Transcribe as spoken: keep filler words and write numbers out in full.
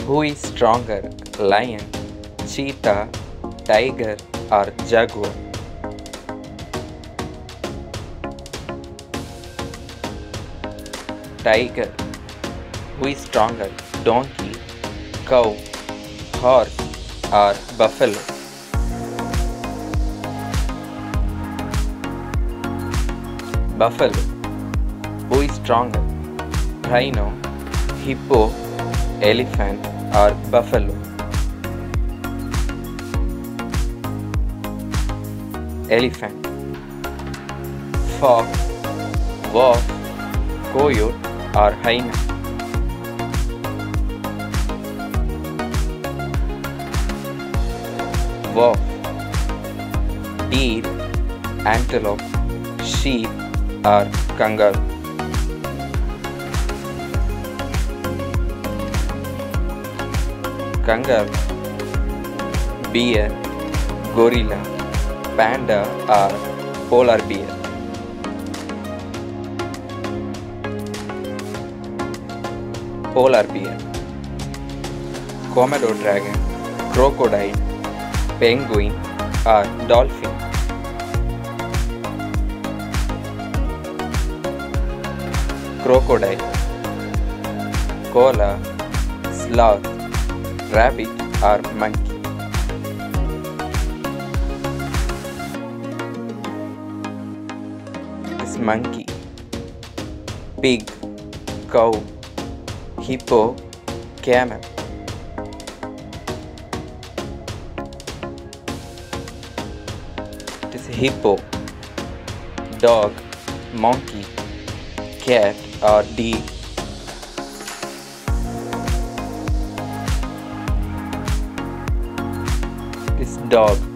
Who is stronger, lion, cheetah, tiger, or jaguar? Tiger. Who is stronger, donkey, cow, horse, or buffalo? Buffalo. Who is stronger, rhino, hippo, elephant, or buffalo? Elephant. Fox, wolf, coyote, or hyena? Wolf. Deer, antelope, sheep, or kangaroo? Kangaroo. Bear, gorilla, panda, or polar bear? Polar bear. Komodo dragon, crocodile, penguin, or dolphin? Crocodile. Koala, sloth, rabbit, or monkey? It's monkey. Pig, cow, hippo, camel? It is hippo. Dog, monkey, cat, or deer? It is dog.